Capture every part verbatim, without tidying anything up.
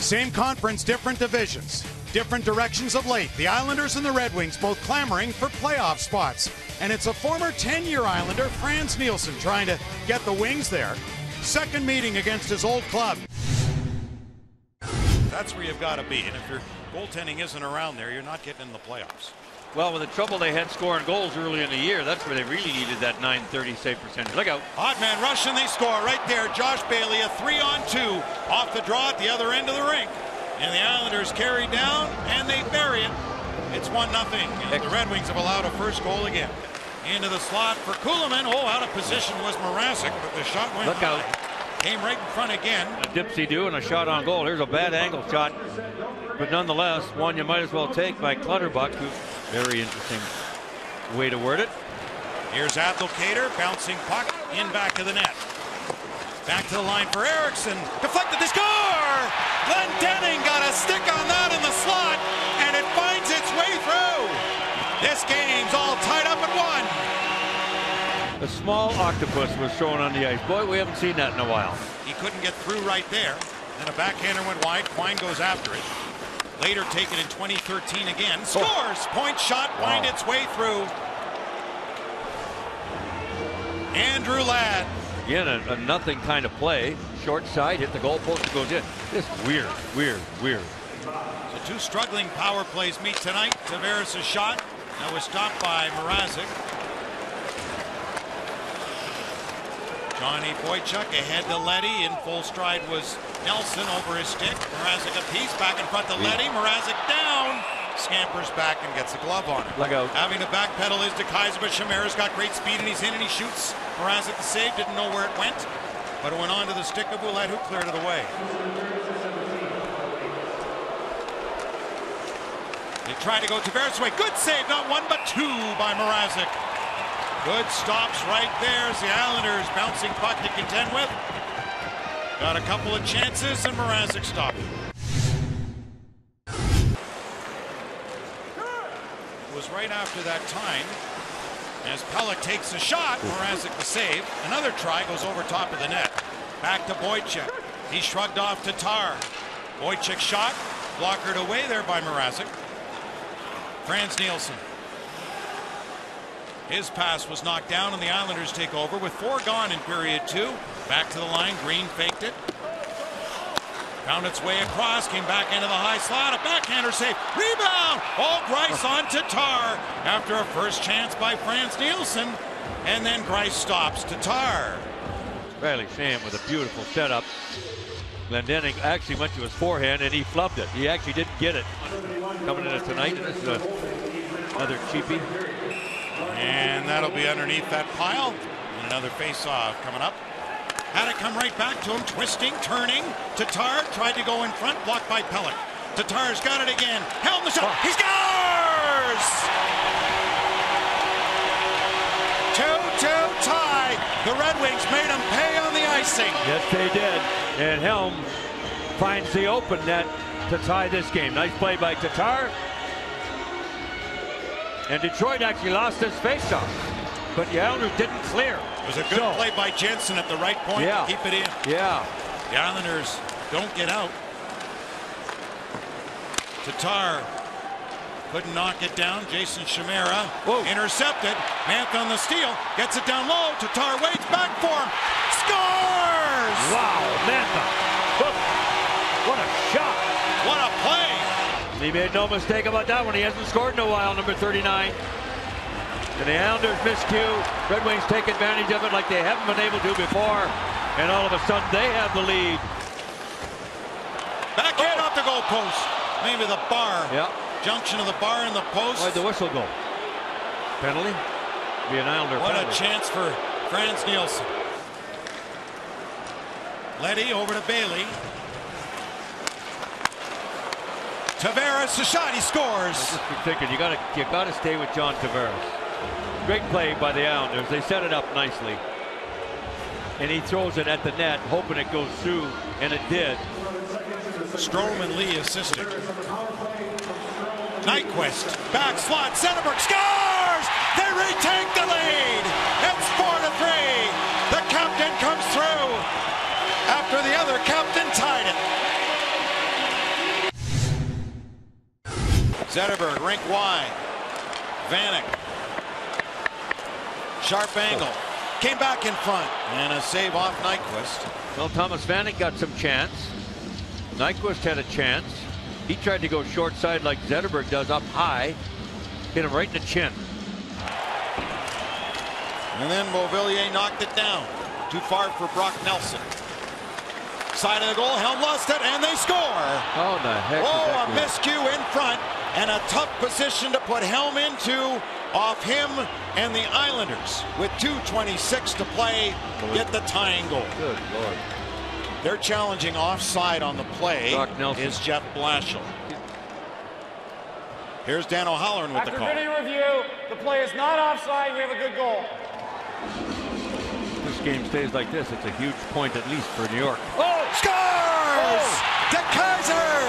Same conference, different divisions. Different directions of late. The Islanders and the Red Wings both clamoring for playoff spots. And it's a former ten-year Islander, Frans Nielsen, trying to get the Wings there. Second meeting against his old club. That's where you've got to be. And if your goaltending isn't around there, you're not getting in the playoffs. Well, with the trouble they had scoring goals early in the year, that's where they really needed that nine thirty save percentage. Look out. Odd man rush and they score right there. Josh Bailey, a three on two off the draw at the other end of the rink. And the Islanders carry down and they bury it. It's one nothing. And the Red Wings have allowed a first goal again. Into the slot for Kulemin. Oh, out of position was Mrazek, but the shot went Look high. out. Came right in front again. A dipsy-do and a shot on goal. Here's a bad angle shot. But nonetheless, one you might as well take by Clutterbuck, who very interesting way to word it. Here's Abdelkader, bouncing puck in back of the net. Back to the line for Eriksson. Deflected, they score! Glendening got a stick on that in the slot, and it finds its way through. This game's all tied up at one. A small octopus was thrown on the ice. Boy, we haven't seen that in a while. He couldn't get through right there. Then a backhander went wide. Quine goes after it. Later taken in twenty thirteen again. Scores! Oh. Point shot, find wow. its way through. Andrew Ladd. Again, a, a nothing kind of play. Short side, hit the goalpost, goes in. This weird, weird, weird. So two struggling power plays meet tonight. Tavares' shot. That was stopped by Mrazek. Johnny Boychuk ahead to Leddy. In full stride was Nelson over his stick. Mrazek a piece back in front to Leddy. Mrazek down. Scampers back and gets a glove on it. Look out. Having to backpedal is DeKaiser, but Chimera's got great speed and he's in and he shoots. Mrazek the save, didn't know where it went, but it went on to the stick of Ouellette, who cleared it away. They tried to go Tavares' way. Good save, not one but two by Mrazek. Good stops right there as the Islanders bouncing puck to contend with. Got a couple of chances and Mrazek stopped it. It was right after that time as Pelech takes a shot. Mrazek the save. Another try goes over top of the net. Back to Boychuk. He shrugged off Tatar. Boychuk shot. Blockered away there by Mrazek. Frans Nielsen. His pass was knocked down and the Islanders take over with four gone in period two. Back to the line. Green faked it. Found its way across. Came back into the high slot. A backhander save. Rebound. Oh, Greiss on Tatar after a first chance by Frans Nielsen. And then Greiss stops Tatar. Riley Sham with a beautiful setup. Glendening actually went to his forehand and he flubbed it. He actually didn't get it. Coming in tonight. This is a, another cheapie. And that'll be underneath that pile. And another face-off coming up. Had it come right back to him, twisting, turning. Tatar tried to go in front, blocked by Pelech. Tatar's got it again. Helm the shot. Oh. He scores! two two tie. The Red Wings made him pay on the icing. Yes, they did. And Helm finds the open net to tie this game. Nice play by Tatar. And Detroit actually lost this faceoff, but the Islanders didn't clear. It was a good so, play by Jensen at the right point yeah, to keep it in. Yeah. The Islanders don't get out. Tatar couldn't knock it down. Jason Chimera Whoa. intercepted. Mantha on the steal. Gets it down low. Tatar waits back for him. Scores! Wow, Mantha. What a shot. What a play. He made no mistake about that one. He hasn't scored in a while, number thirty-nine. And the Islanders miscue. Red Wings take advantage of it like they haven't been able to before. And all of a sudden, they have the lead. Backhand oh. off the goal post. Maybe the bar. Yeah. Junction of the bar and the post. Why'd the whistle go? Penalty? Be an Islander What penalty. a chance for Frans Nielsen. Leddy over to Bailey. Tavares, the shot, he scores. I just was thinking, you gotta, you gotta stay with John Tavares. Great play by the Islanders. They set it up nicely. And he throws it at the net, hoping it goes through, and it did. Strome and Lee assisted. Nyquist, back slot, Zetterberg scores! They retake the lead! It's four to three! The captain comes through after the other captain tied it. Zetterberg, rink wide. Vanek. Sharp angle. Came back in front. And a save off Nyquist. Well, Thomas Vanek got some chance. Nyquist had a chance. He tried to go short side like Zetterberg does, up high. Hit him right in the chin. And then Beauvillier knocked it down. Too far for Brock Nelson. Side of the goal, Helm lost it, and they score. Oh, the heck. Oh, a miscue in front, and a tough position to put Helm into off him and the Islanders. With two twenty-six to play, get the tying goal. Good Lord. They're challenging offside on the play. Brock Nelson. Is Jeff Blashill. Here's Dan O'Halloran with After the call. video review, the play is not offside. We have a good goal. This game stays like this, it's a huge point at least for New York. Oh, scores! Oh. DeKeyser!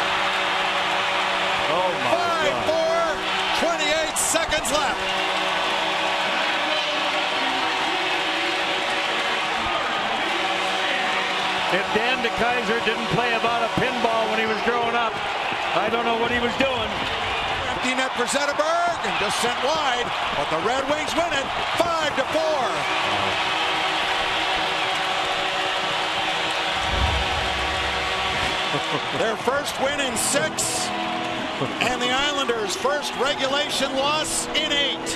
Oh my five four, twenty-eight seconds left. If Dan DeKeyser didn't play about a pinball when he was growing up, I don't know what he was doing. Empty net for Zetterberg and just sent wide, but the Red Wings win it five to four. Their first win in six, and the Islanders' first regulation loss in eight.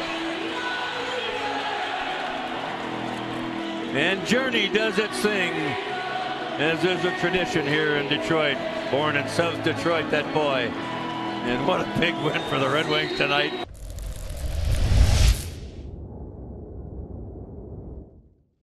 And Journey does its thing, as is a tradition here in Detroit. Born in South Detroit, that boy. And what a big win for the Red Wings tonight.